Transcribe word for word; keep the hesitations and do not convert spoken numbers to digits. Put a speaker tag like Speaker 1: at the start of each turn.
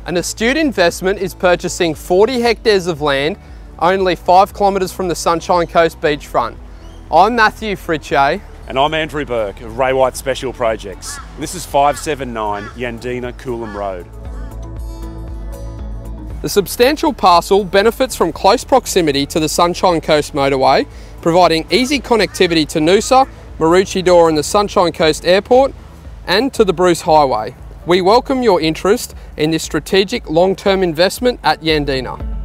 Speaker 1: An astute investment is purchasing forty hectares of land only five kilometres from the Sunshine Coast beachfront. I'm Matthew Fritche.
Speaker 2: And I'm Andrew Burke of Ray White Special Projects. This is five seven nine Yandina-Coolum Road.
Speaker 1: The substantial parcel benefits from close proximity to the Sunshine Coast motorway, providing easy connectivity to Noosa, Maroochydore and the Sunshine Coast Airport, and to the Bruce Highway. We welcome your interest in this strategic long-term investment at Yandina.